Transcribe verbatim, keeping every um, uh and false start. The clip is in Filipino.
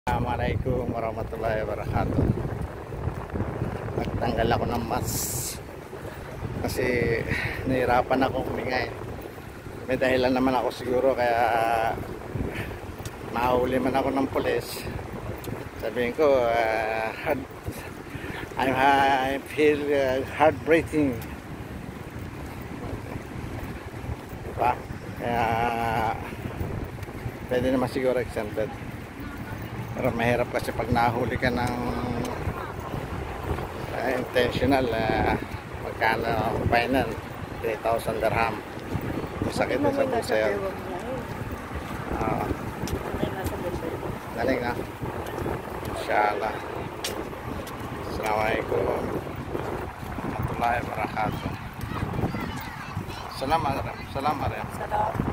Assalamualaikum warahmatullahi wabarakatuh. Nagtanggal ako ng mas kasi nahirapan ako humingay. May dahilan naman ako siguro kaya mahuli man ako ng pulis. Sabihin ko uh, hard, I, I feel uh, heartbreaking, diba? Kaya pwede naman siguro exempted. Pero mahirap kasi pag nahuli ka ng uh, intentional, uh, magkano ang final? three thousand dirham. Masakit na sa bulsa yan. Uh, Galing na. Inshallah. Assalamualaikum warahmatullahi wabarakatuh. Salamat. Salamat.